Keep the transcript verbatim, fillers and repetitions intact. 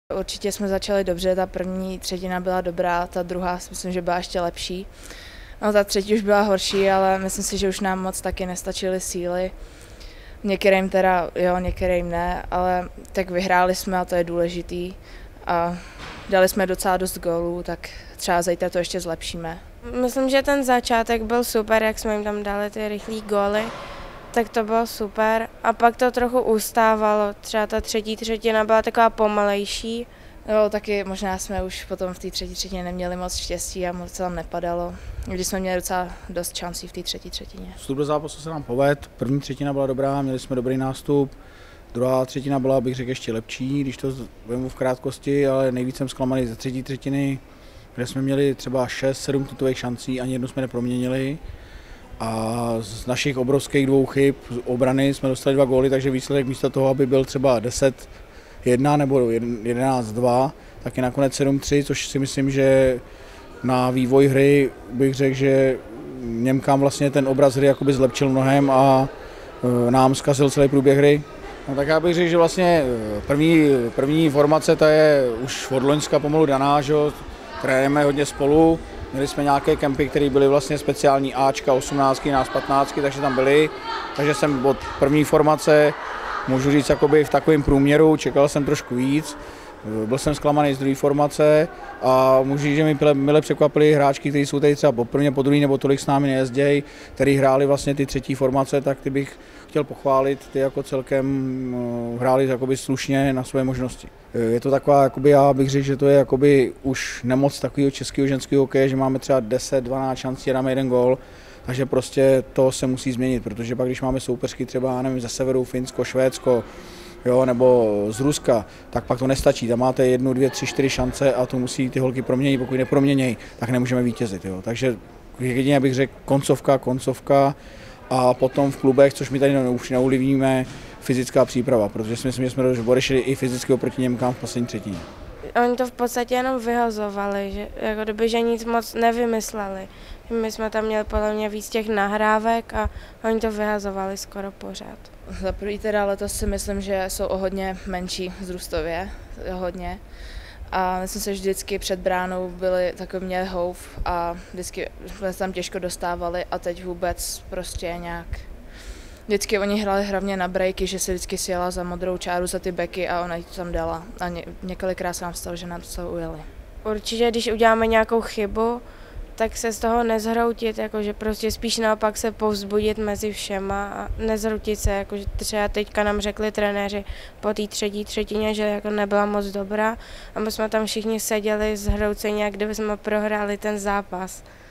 Určitě jsme začali dobře, ta první třetina byla dobrá, ta druhá si myslím, že byla ještě lepší. No, ta třetí už byla horší, ale myslím si, že už nám moc taky nestačily síly. Některým teda jo, některým ne, ale tak vyhráli jsme a to je důležitý. A dali jsme docela dost gólů, tak třeba zítra to ještě zlepšíme. Myslím, že ten začátek byl super, jak jsme jim tam dali ty rychlý góly, tak to bylo super. A pak to trochu ustávalo, třeba ta třetí třetina byla taková pomalejší. Jo, taky možná jsme už potom v té třetí třetině neměli moc štěstí a moc se tam nepadalo. Když jsme měli docela dost šancí v té třetí třetině. Vstup do zápasu se nám povedl, první třetina byla dobrá, měli jsme dobrý nástup, druhá třetina byla, bych řekl, ještě lepší, když to vezmu v krátkosti, ale nejvíc jsem zklamaný ze třetí třetiny, kde jsme měli třeba šest sedm tutových šancí, ani jednu jsme neproměnili. A z našich obrovských dvou chyb z obrany jsme dostali dva góly, takže výsledek místo toho, aby byl třeba deset jedna nebo jedenáct dva, tak je nakonec sedm tři, což si myslím, že na vývoj hry bych řekl, že Němkám vlastně ten obraz hry jakoby zlepšil mnohem a nám zkazil celý průběh hry. No tak já bych řekl, že vlastně první, první formace ta je už od loňska pomalu daná, že trénujeme hodně spolu. Měli jsme nějaké kempy, které byly vlastně speciální Ačka, osmnáctky, nás patnáctky, takže tam byly. Takže jsem od první formace, můžu říct, jakoby v takovém průměru, čekal jsem trošku víc. Byl jsem zklamaný z druhé formace a můžu říct, že mi mile překvapili hráčky, kteří jsou tady třeba poprvé, po druhé nebo tolik s námi nejezdějí, kteří hráli vlastně ty třetí formace, tak ty bych chtěl pochválit, ty jako celkem hráli jakoby slušně na své možnosti. Je to taková, jakoby já bych řekl, že to je jakoby už nemoc takového českého ženského hokeje, že máme třeba deset dvanáct šancí a dáme jeden gól, takže prostě to se musí změnit, protože pak když máme soupeřky třeba, nevím, ze severu, Finsko, Švédsko, jo, nebo z Ruska, tak pak to nestačí. Tam máte jednu, dvě, tři, čtyři šance a to musí ty holky proměnit. Pokud neproměnějí, tak nemůžeme vítězit. Jo. Takže jedině bych řekl koncovka, koncovka a potom v klubech, což my tady už neulivíme, fyzická příprava, protože si myslím, že jsme odešli i fyzicky oproti Němkám v poslední třetině. Oni to v podstatě jenom vyhazovali, že, jako kdyby, že nic moc nevymysleli. My jsme tam měli podle mě víc těch nahrávek a oni to vyhazovali skoro pořád. Za prvý teda letos si myslím, že jsou o hodně menší vzrůstově, hodně. A myslím si, že vždycky před bránou byli takový měli houf a vždycky jsme se tam těžko dostávali a teď vůbec prostě nějak. Vždycky oni hráli hlavně na breaky, že se vždycky sjela za modrou čáru za ty beky a ona ji to tam dala. A ně, několikrát se nám stalo, že nám to ujeli. Určitě, když uděláme nějakou chybu, tak se z toho nezhroutit, jakože prostě spíš naopak se povzbudit mezi všema a nezhroutit se, jakože třeba teďka nám řekli trenéři po té třetí třetině, že jako nebyla moc dobrá a my jsme tam všichni seděli zhrouceni, jak kdyby jsme prohráli ten zápas.